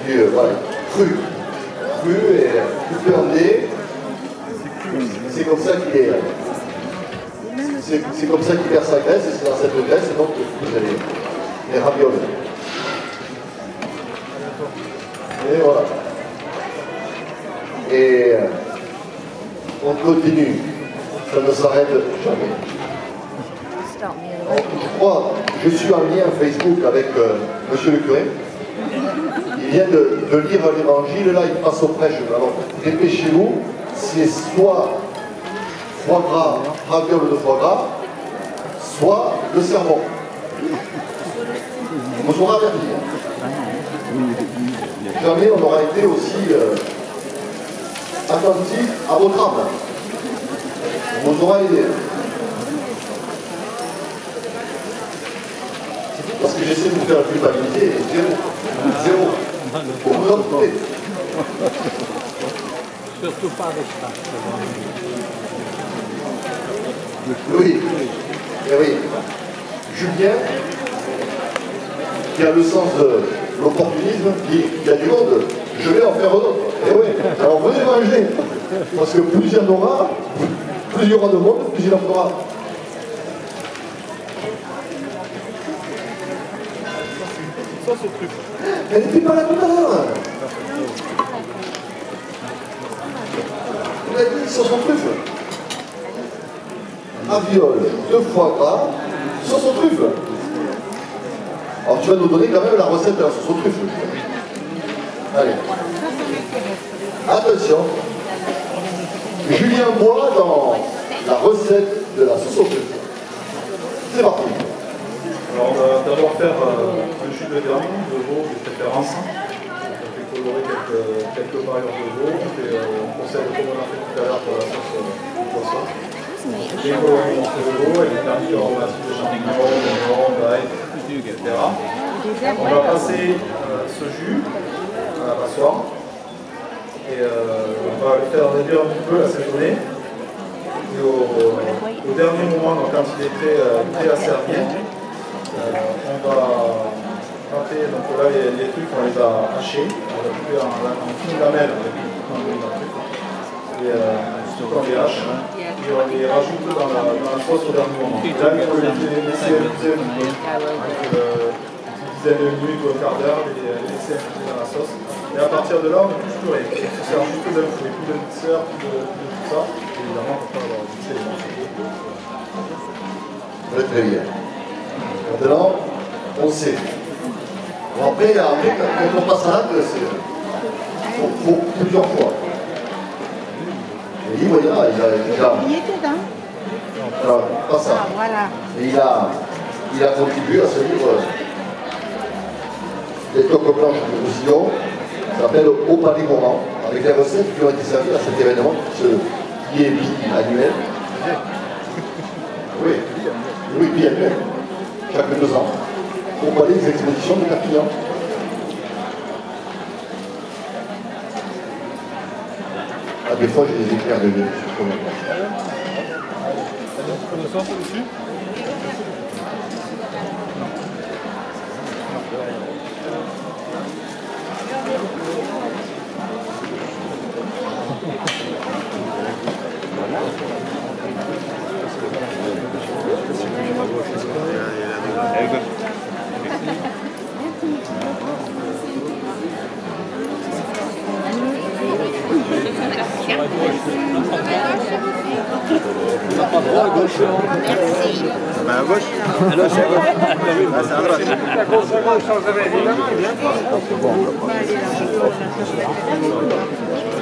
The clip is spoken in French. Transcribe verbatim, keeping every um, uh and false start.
puis euh, voilà, cru. Cru et coupé en dés. C'est comme ça qu'il est. C'est comme ça qu'il perd sa graisse, et c'est dans cette graisse donc vous avez les ravioles. Et voilà. Et euh, on continue. Ça ne s'arrête jamais. Alors, je crois, je suis en lien Facebook avec euh, monsieur le curé. Il vient de, de lire l'évangile, là, il passe au prêche. Alors, dépêchez-vous, c'est soit foie gras, ravioles de foie gras, soit le sermon. On vous aura averti. Jamais on aura été aussi euh, attentif à votre âme. On vous aura aidé. Parce que j'essaie de vous faire la culpabilité, et zéro. Zéro. Pour vous en trouver. Surtout pas avec ça. Oui. Et oui. Julien, qui a le sens de l'opportunisme, dit il y a du monde, je vais en faire d'autres. Et oui. Alors venez manger. Parce que plus il y en aura, plus il y aura de monde, plus il en fera. Ça, c'est truc. Elle n'était pas là tout à l'heure. Elle a dit sur son truffe. Ravioles, deux foie gras, sauce aux truffes. Alors tu vas nous donner quand même la recette de la sauce aux truffes. Allez. Attention. Julien boit dans la recette de la sauce aux truffes. C'est parti. Alors on va d'abord faire euh, un jus de viande, de veau de préférence. On fait colorer quelques, quelques paillons de veau, et euh, on conserve comme on a fait tout à l'heure pour la sauce euh, de poisson. Dès qu'on fait le veau, elle est garnie en racines de champignons, d'oignons, d'ail, et cetera. On va passer euh, ce jus à la passoire et euh, on va le faire réduire un petit peu, assaisonner. Et au, au dernier moment, donc, quand il est prêt, euh, prêt à servir, Euh, on va râper, donc là les, les trucs on les a hachés, on les a coupés en, en fines lamelles avec un truc, et euh, on les hache, et on les rajoute dans la, dans la sauce au dernier moment. Et là il faut les laisser infuser un peu, donc euh, une dizaine de minutes ou un quart d'heure, et les laisser infuser dans la sauce. Et à partir de là on ne touche plus rien, on se sert juste d'un fouet, plus de mixeur, plus de, plus de tout ça, et évidemment on ne peut pas avoir mixé les morceaux. Très très bien. Maintenant, on sait. Bon, après, après, quand on passe à l'acte, c'est faut, faut plusieurs fois. Et il, voilà, il a déjà. Il était dedans. Alors, pas ça. Ah, voilà. Et il a, il a contribué à ce livre des coques blanches de Roussillon, ça s'appelle Au Palais Gourmand, avec les recettes qui ont été servies à cet événement ce, qui est bi-annuel. Oui, oui, bi-annuel. Chaque deux ans, au palais des expositions de Perpignan. Ah, des fois, j'ai des éclairs de lune. Comme le sens dessus. À gauche. Bah à gauche. À gauche, à gauche. Ah, c'est à droite. À gauche, à gauche, sans évidemment.